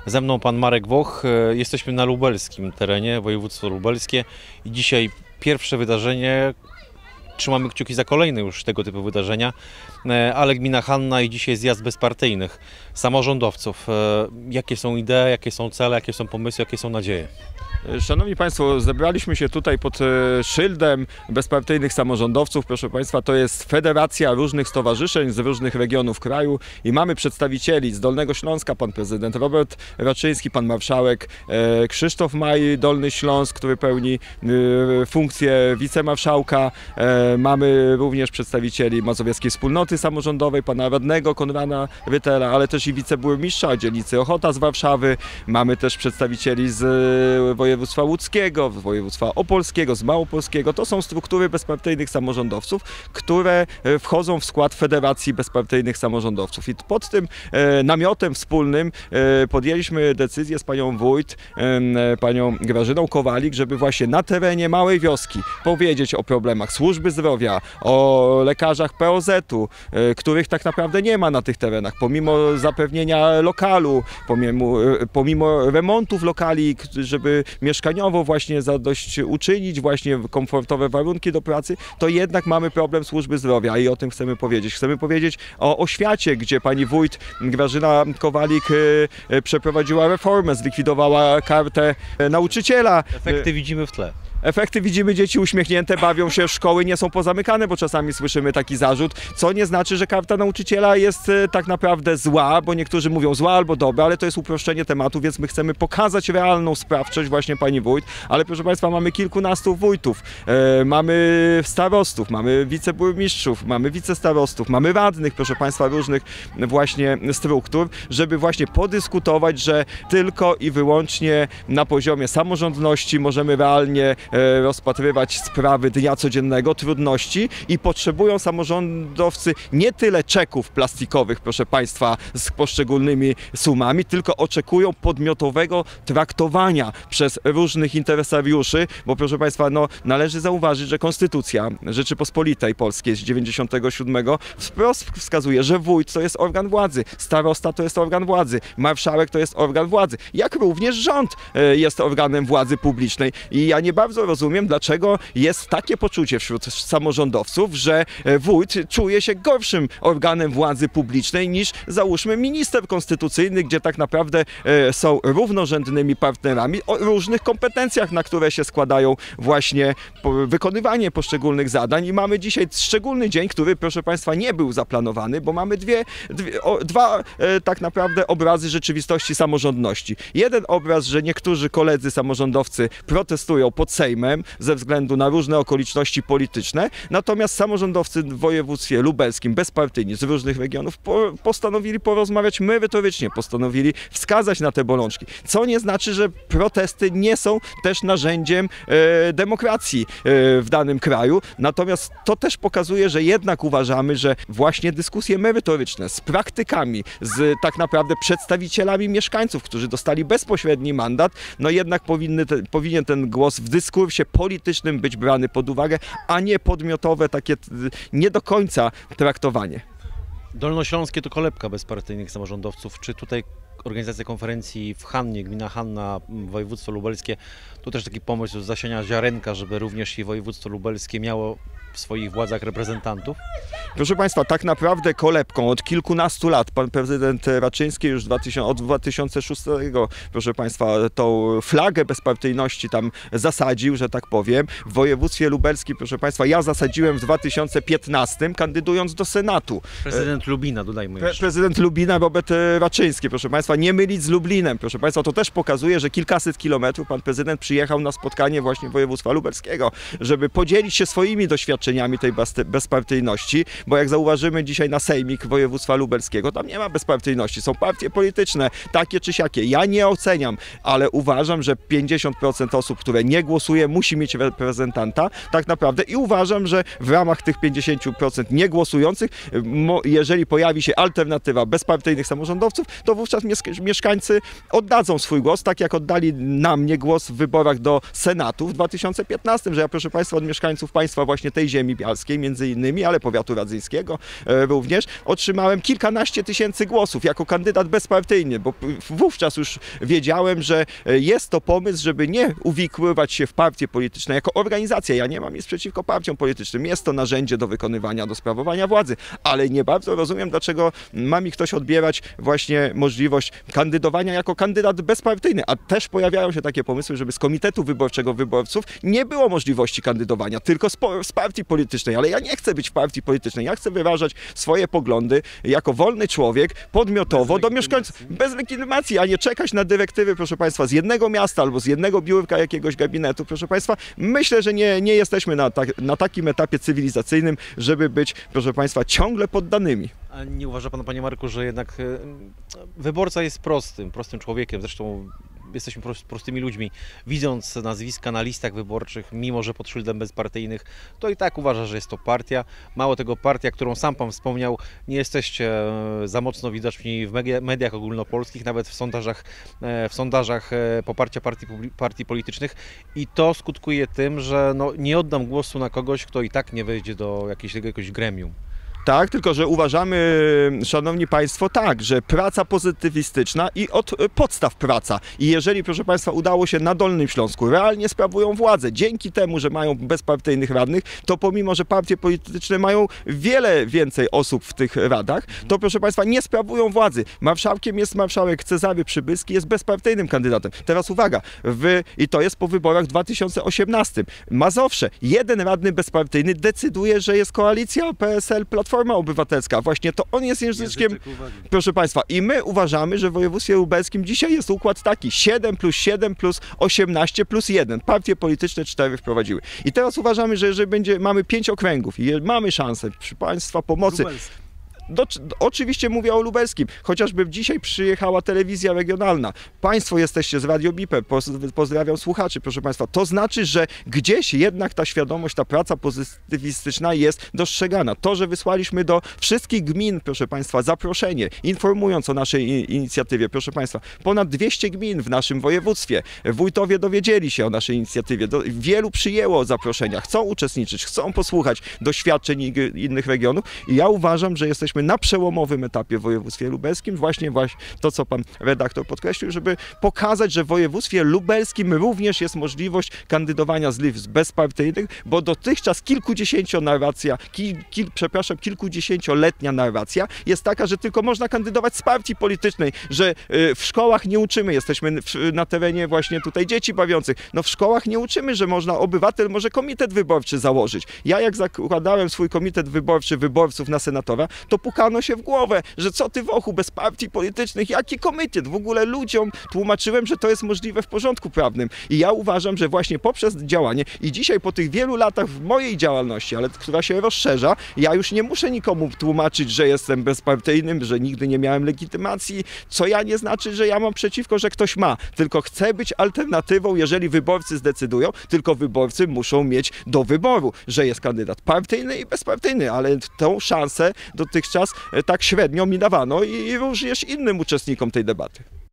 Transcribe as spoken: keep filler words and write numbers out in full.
Ze mną pan Marek Woch. Jesteśmy na lubelskim terenie, województwo lubelskie i dzisiaj pierwsze wydarzenie. Trzymamy kciuki za kolejne już tego typu wydarzenia, ale gmina Hanna i dzisiaj zjazd bezpartyjnych samorządowców. Jakie są idee, jakie są cele, jakie są pomysły, jakie są nadzieje? Szanowni Państwo, zebraliśmy się tutaj pod szyldem bezpartyjnych samorządowców. Proszę Państwa, to jest federacja różnych stowarzyszeń z różnych regionów kraju i mamy przedstawicieli z Dolnego Śląska, pan prezydent Robert Raczyński, pan marszałek Krzysztof Maj, Dolny Śląsk, który pełni funkcję wicemarszałka. Mamy również przedstawicieli Mazowieckiej Wspólnoty Samorządowej, pana radnego Konrada Rytela, ale też i wiceburmistrza dzielnicy Ochota z Warszawy. Mamy też przedstawicieli z województwa województwa łódzkiego, województwa opolskiego, z małopolskiego. To są struktury bezpartyjnych samorządowców, które wchodzą w skład Federacji Bezpartyjnych Samorządowców. I pod tym e, namiotem wspólnym e, podjęliśmy decyzję z panią wójt, e, panią Grażyną Kowalik, żeby właśnie na terenie małej wioski powiedzieć o problemach służby zdrowia, o lekarzach P O Z-u, e, których tak naprawdę nie ma na tych terenach, pomimo zapewnienia lokalu, pomimo, e, pomimo remontów lokali, żeby mieszkaniowo właśnie zadośćuczynić, właśnie komfortowe warunki do pracy, to jednak mamy problem służby zdrowia i o tym chcemy powiedzieć. Chcemy powiedzieć o oświacie, gdzie pani wójt Grażyna Kowalik e, przeprowadziła reformę, zlikwidowała kartę nauczyciela. Efekty widzimy w tle. Efekty widzimy, dzieci uśmiechnięte, bawią się, szkoły nie są pozamykane, bo czasami słyszymy taki zarzut, co nie znaczy, że karta nauczyciela jest e, tak naprawdę zła, bo niektórzy mówią zła albo dobra, ale to jest uproszczenie tematu, więc my chcemy pokazać realną sprawczość właśnie pani wójt, ale proszę Państwa, mamy kilkunastu wójtów, e, mamy starostów, mamy wiceburmistrzów, mamy wicestarostów, mamy radnych, proszę Państwa, różnych właśnie struktur, żeby właśnie podyskutować, że tylko i wyłącznie na poziomie samorządności możemy realnie rozpatrywać sprawy dnia codziennego, trudności i potrzebują samorządowcy nie tyle czeków plastikowych, proszę Państwa, z poszczególnymi sumami, tylko oczekują podmiotowego traktowania przez różnych interesariuszy, bo proszę Państwa, no, należy zauważyć, że Konstytucja Rzeczypospolitej Polskiej z dziewięćdziesiątego siódmego wprost wskazuje, że wójt to jest organ władzy, starosta to jest organ władzy, marszałek to jest organ władzy, jak również rząd jest organem władzy publicznej i ja nie bardzo rozumiem, dlaczego jest takie poczucie wśród samorządowców, że wójt czuje się gorszym organem władzy publicznej niż, załóżmy, minister konstytucyjny, gdzie tak naprawdę są równorzędnymi partnerami o różnych kompetencjach, na które się składają właśnie wykonywanie poszczególnych zadań i mamy dzisiaj szczególny dzień, który, proszę Państwa, nie był zaplanowany, bo mamy dwie, dwie o, dwa tak naprawdę obrazy rzeczywistości samorządności. Jeden obraz, że niektórzy koledzy samorządowcy protestują pod Sejmem ze względu na różne okoliczności polityczne, natomiast samorządowcy w województwie lubelskim, bezpartyjni z różnych regionów po, postanowili porozmawiać merytorycznie, postanowili wskazać na te bolączki, co nie znaczy, że protesty nie są też narzędziem e, demokracji e, w danym kraju, natomiast to też pokazuje, że jednak uważamy, że właśnie dyskusje merytoryczne z praktykami, z tak naprawdę przedstawicielami mieszkańców, którzy dostali bezpośredni mandat, no jednak powinny te, powinien ten głos w dyskursie politycznym być brany pod uwagę, a nie podmiotowe takie nie do końca traktowanie. Dolnośląskie to kolebka bezpartyjnych samorządowców. Czy tutaj organizacja konferencji w Hannie, gmina Hanna, województwo lubelskie, to też taki pomysł zasiania ziarenka, żeby również i województwo lubelskie miało w swoich władzach reprezentantów? Proszę Państwa, tak naprawdę kolebką od kilkunastu lat pan prezydent Raczyński już od dwa tysiące szóstego, proszę Państwa, tą flagę bezpartyjności tam zasadził, że tak powiem. W województwie lubelskim, proszę Państwa, ja zasadziłem w dwa tysiące piętnastym, kandydując do Senatu. Prezydent Lubina, dodajmy jeszcze. Prezydent Lubina, Robert Raczyński, proszę Państwa, nie mylić z Lublinem, proszę Państwa, to też pokazuje, że kilkaset kilometrów pan prezydent przyjechał na spotkanie właśnie województwa lubelskiego, żeby podzielić się swoimi doświadczeniami tej bezpartyjności, bo jak zauważymy dzisiaj na sejmik województwa lubelskiego, tam nie ma bezpartyjności, są partie polityczne, takie czy siakie. Ja nie oceniam, ale uważam, że pięćdziesiąt procent osób, które nie głosuje, musi mieć reprezentanta, tak naprawdę i uważam, że w ramach tych pięćdziesięciu procent niegłosujących, jeżeli pojawi się alternatywa bezpartyjnych samorządowców, to wówczas mieszkańcy oddadzą swój głos, tak jak oddali na mnie głos w wyborach do Senatu w dwa tysiące piętnastym, że ja, proszę Państwa, od mieszkańców państwa właśnie tej ziemi ziemi bialskiej między innymi, ale powiatu radzyńskiego e, również, otrzymałem kilkanaście tysięcy głosów jako kandydat bezpartyjny, bo wówczas już wiedziałem, że jest to pomysł, żeby nie uwikływać się w partie polityczne jako organizacja. Ja nie mam nic przeciwko partiom politycznym. Jest to narzędzie do wykonywania, do sprawowania władzy, ale nie bardzo rozumiem, dlaczego ma mi ktoś odbierać właśnie możliwość kandydowania jako kandydat bezpartyjny, a też pojawiają się takie pomysły, żeby z komitetu wyborczego wyborców nie było możliwości kandydowania, tylko z, z partii politycznej, ale ja nie chcę być w partii politycznej, ja chcę wyrażać swoje poglądy jako wolny człowiek, podmiotowo do mieszkańców, bez legitymacji, a nie czekać na dyrektywy, proszę Państwa, z jednego miasta albo z jednego biurka jakiegoś gabinetu, proszę Państwa. Myślę, że nie, nie jesteśmy na, tak, na takim etapie cywilizacyjnym, żeby być, proszę Państwa, ciągle poddanymi. A nie uważa Pan, Panie Marku, że jednak wyborca jest prostym, prostym człowiekiem, zresztą jesteśmy prostymi ludźmi, widząc nazwiska na listach wyborczych, mimo że pod szyldem bezpartyjnych, to i tak uważa, że jest to partia. Mało tego, partia, którą sam Pan wspomniał, nie jesteście za mocno widoczni w mediach ogólnopolskich, nawet w sondażach, w sondażach poparcia partii, partii politycznych i to skutkuje tym, że no, nie oddam głosu na kogoś, kto i tak nie wejdzie do jakiegoś, jakiegoś gremium. Tak, tylko że uważamy, szanowni Państwo, tak, że praca pozytywistyczna i od podstaw praca. I jeżeli, proszę Państwa, udało się na Dolnym Śląsku, realnie sprawują władzę, dzięki temu, że mają bezpartyjnych radnych, to pomimo, że partie polityczne mają wiele więcej osób w tych radach, to proszę Państwa, nie sprawują władzy. Marszałkiem jest marszałek Cezary Przybylski, jest bezpartyjnym kandydatem. Teraz uwaga, w, i to jest po wyborach w dwa tysiące osiemnastym. Mazowsze, jeden radny bezpartyjny decyduje, że jest koalicja P S L Platforma Obywatelska. Właśnie to on jest języczkiem, proszę Państwa. I my uważamy, że w województwie lubelskim dzisiaj jest układ taki siedem plus siedem plus osiemnaście plus jeden. Partie polityczne cztery wprowadziły. I teraz uważamy, że jeżeli będzie, mamy pięć okręgów i mamy szansę przy Państwa pomocy. Lubelski. Do, oczywiście mówię o lubelskim, chociażby dzisiaj przyjechała telewizja regionalna. Państwo jesteście z Radio Biper, pozdrawiam słuchaczy, proszę Państwa. To znaczy, że gdzieś jednak ta świadomość, ta praca pozytywistyczna jest dostrzegana. To, że wysłaliśmy do wszystkich gmin, proszę Państwa, zaproszenie, informując o naszej inicjatywie, proszę Państwa, ponad dwieście gmin w naszym województwie. Wójtowie dowiedzieli się o naszej inicjatywie, do, wielu przyjęło zaproszenia, chcą uczestniczyć, chcą posłuchać doświadczeń innych regionów i ja uważam, że jesteśmy na przełomowym etapie w województwie lubelskim, właśnie, właśnie to, co pan redaktor podkreślił, żeby pokazać, że w województwie lubelskim również jest możliwość kandydowania z list bezpartyjnych, bo dotychczas kilkudziesięcionarracja, kil, kil, przepraszam, kilkudziesięcioletnia narracja jest taka, że tylko można kandydować z partii politycznej, że y, w szkołach nie uczymy, jesteśmy w, na terenie właśnie tutaj dzieci bawiących, no w szkołach nie uczymy, że można, obywatel może komitet wyborczy założyć. Ja jak zakładałem swój komitet wyborczy wyborców na senatora, to pukano się w głowę, że co ty Wochu, bez partii politycznych, jaki komitet? W ogóle ludziom tłumaczyłem, że to jest możliwe w porządku prawnym. I ja uważam, że właśnie poprzez działanie i dzisiaj po tych wielu latach w mojej działalności, ale która się rozszerza, ja już nie muszę nikomu tłumaczyć, że jestem bezpartyjnym, że nigdy nie miałem legitymacji, co ja nie znaczy, że ja mam przeciwko, że ktoś ma, tylko chcę być alternatywą, jeżeli wyborcy zdecydują, tylko wyborcy muszą mieć do wyboru, że jest kandydat partyjny i bezpartyjny, ale tą szansę dotychczas tak średnio mi dawano i również innym uczestnikom tej debaty.